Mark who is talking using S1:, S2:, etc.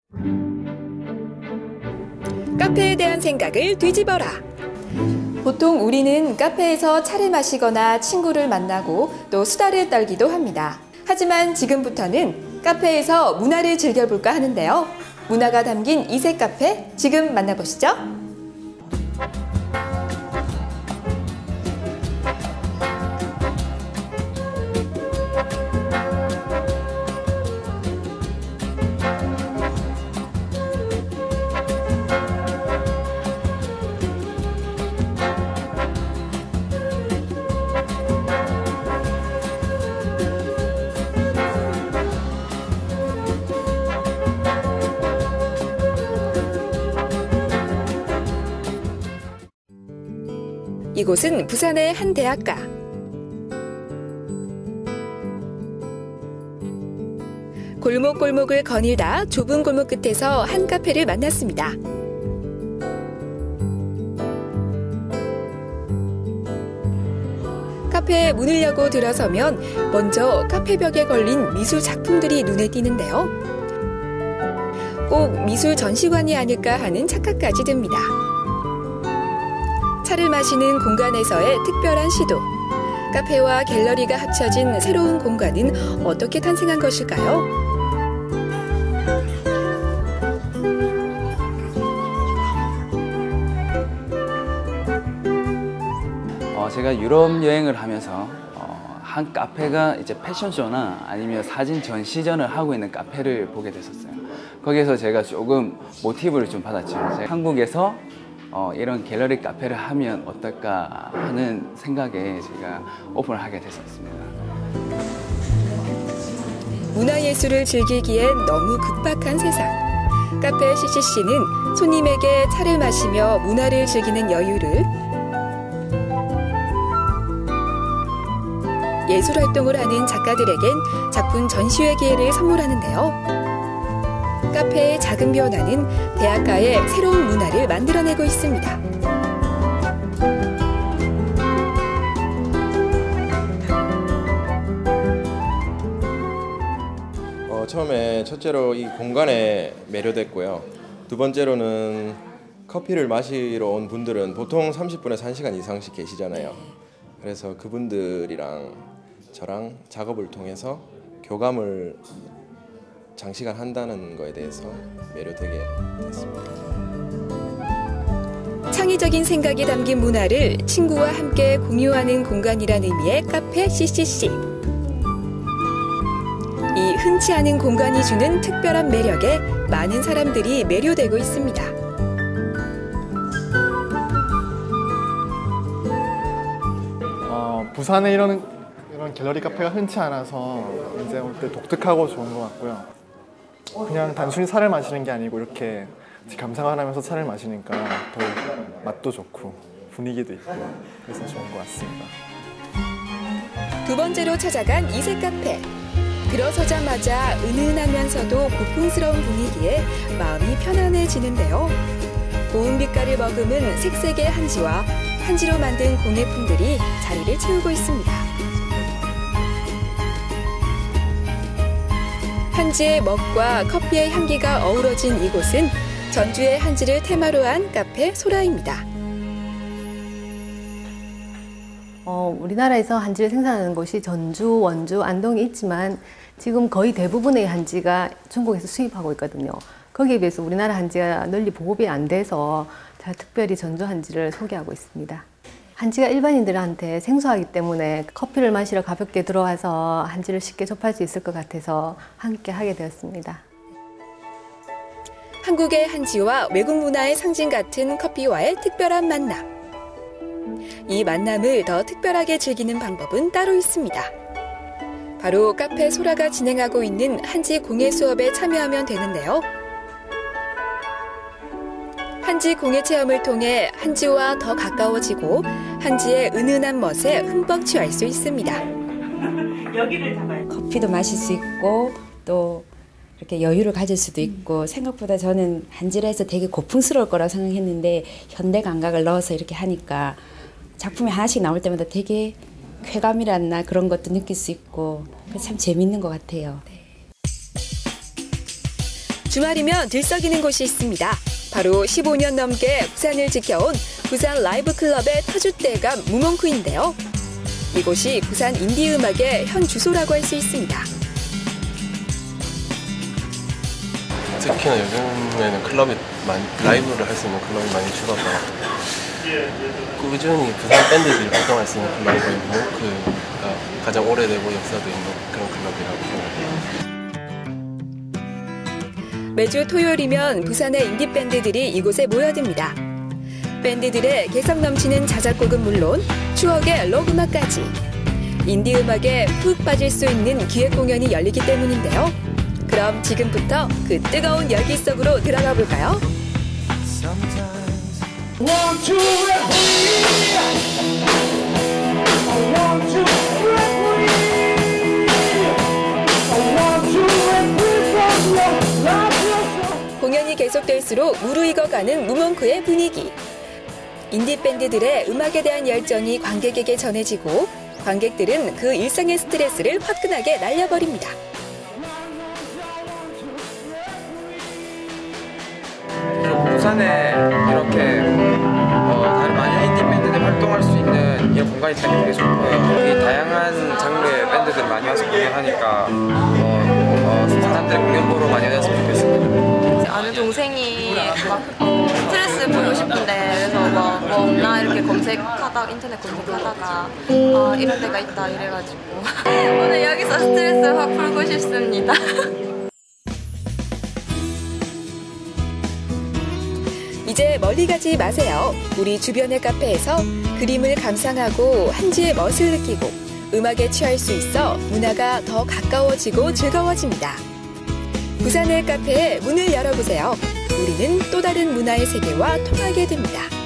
S1: 카페에 대한 생각을 뒤집어라. 보통 우리는 카페에서 차를 마시거나 친구를 만나고 또 수다를 떨기도 합니다. 하지만 지금부터는 카페에서 문화를 즐겨볼까 하는데요. 문화가 담긴 이색 카페, 지금 만나보시죠. 이곳은 부산의 한 대학가. 골목골목을 거닐다 좁은 골목 끝에서 한 카페를 만났습니다. 카페에 문을 열고 들어서면 먼저 카페 벽에 걸린 미술 작품들이 눈에 띄는데요. 꼭 미술 전시관이 아닐까 하는 착각까지 듭니다. 차를 마시는 공간에서의 특별한 시도. 카페와 갤러리가 합쳐진 새로운 공간은 어떻게 탄생한 것일까요?
S2: 제가 유럽 여행을 하면서 한 카페가 이제 패션쇼나 아니면 사진 전시전을 하고 있는 카페를 보게 됐었어요. 거기에서 제가 조금 모티브를 좀 받았죠. 한국에서 이런 갤러리 카페를 하면 어떨까 하는 생각에 제가 오픈을 하게 됐었습니다.
S1: 문화예술을 즐기기엔 너무 급박한 세상. 카페 CCC는 손님에게 차를 마시며 문화를 즐기는 여유를, 예술활동을 하는 작가들에겐 작품 전시회 기회를 선물하는데요. 카페의 작은 변화는 대학가의 새로운 문화를 만들어내고 있습니다.
S3: 처음에 첫째로 이 공간에 매료됐고요. 두 번째로는 커피를 마시러 온 분들은 보통 30분에서 1시간 이상씩 계시잖아요. 그래서 그분들이랑 저랑 작업을 통해서 교감을 장시간 한다는 거에 대해서 매료되게 됐습니다.
S1: 창의적인 생각이 담긴 문화를 친구와 함께 공유하는 공간이라는 의미의 카페 CCC. 이 흔치 않은 공간이 주는 특별한 매력에 많은 사람들이 매료되고 있습니다.
S4: 부산에 이런 갤러리 카페가 흔치 않아서 이제 올 때 독특하고 좋은 것 같고요. 그냥 단순히 차를 마시는 게 아니고 이렇게 감상을 하면서 차를 마시니까 더 맛도 좋고 분위기도 있고 그래서 좋은 것 같습니다.
S1: 두 번째로 찾아간 이색 카페. 들어서자마자 은은하면서도 고풍스러운 분위기에 마음이 편안해지는데요. 고운 빛깔을 머금은 색색의 한지와 한지로 만든 공예품들이 자리를 채우고 있습니다. 한지의 먹과 커피의 향기가 어우러진 이곳은 전주의 한지를 테마로 한 카페 소라입니다.
S5: 우리나라에서 한지를 생산하는 곳이 전주, 원주, 안동이 있지만 지금 거의 대부분의 한지가 중국에서 수입하고 있거든요. 거기에 비해서 우리나라 한지가 널리 보급이 안 돼서 특별히 전주 한지를 소개하고 있습니다. 한지가 일반인들한테 생소하기 때문에 커피를 마시러 가볍게 들어와서 한지를 쉽게 접할 수 있을 것 같아서 함께 하게 되었습니다.
S1: 한국의 한지와 외국 문화의 상징 같은 커피와의 특별한 만남. 이 만남을 더 특별하게 즐기는 방법은 따로 있습니다. 바로 카페 소라가 진행하고 있는 한지 공예 수업에 참여하면 되는데요. 한지 공예 체험을 통해 한지와 더 가까워지고 한지의 은은한 멋에 흠뻑 취할 수 있습니다.
S6: 여기를 잡아요.
S7: 커피도 마실 수 있고 또 이렇게 여유를 가질 수도 있고 생각보다 저는 한지를 해서 되게 고풍스러울 거라고 생각했는데 현대 감각을 넣어서 이렇게 하니까 작품이 하나씩 나올 때마다 되게 쾌감이랄나 그런 것도 느낄 수 있고 참 재밌는 것 같아요.
S1: 주말이면 들썩이는 곳이 있습니다. 바로 15년 넘게 부산을 지켜온 부산 라이브 클럽의 터줏대감 무몽크인데요. 이곳이 부산 인디 음악의 현 주소라고 할 수 있습니다.
S8: 특히나 요즘에는 클럽이 라이브를 할 수 있는 클럽이 많이 줄어서 꾸준히 부산 밴드들이 활동할 수 있는 클럽이 무몽크가 가장 오래되고 역사도 있는 그런 클럽이라고 생각합니다.
S1: 매주 토요일이면 부산의 인디 밴드들이 이곳에 모여듭니다. 밴드들의 개성 넘치는 자작곡은 물론 추억의 록 음악까지 인디 음악에 푹 빠질 수 있는 기획 공연이 열리기 때문인데요. 그럼 지금부터 그 뜨거운 열기 속으로 들어가 볼까요? 공연이 계속될수록 무르익어가는 무몽크의 분위기. 인디 밴드들의 음악에 대한 열정이 관객에게 전해지고 관객들은 그 일상의 스트레스를 화끈하게 날려버립니다.
S9: 부산에 이렇게 다른 많은 인디 밴드들이 활동할 수 있는 이런 공간이 있다는 게 되게 좋고요. 이 다양한 장르의 밴드들이 많이 와서 공연하니까 사람들의 공연 보러 많이 오셨으면 좋겠습니다.
S10: 아는 동생이 막 스트레스 풀고 싶은데 그래서 뭐 없나 이렇게 인터넷 검색하다가 이런 데가 있다 이래가지고 오늘 여기서 스트레스 확 풀고 싶습니다.
S1: 이제 멀리 가지 마세요. 우리 주변의 카페에서 그림을 감상하고 한지의 멋을 느끼고 음악에 취할 수 있어 문화가 더 가까워지고 즐거워집니다. 부산의 카페에 문을 열어보세요. 우리는 또 다른 문화의 세계와 통하게 됩니다.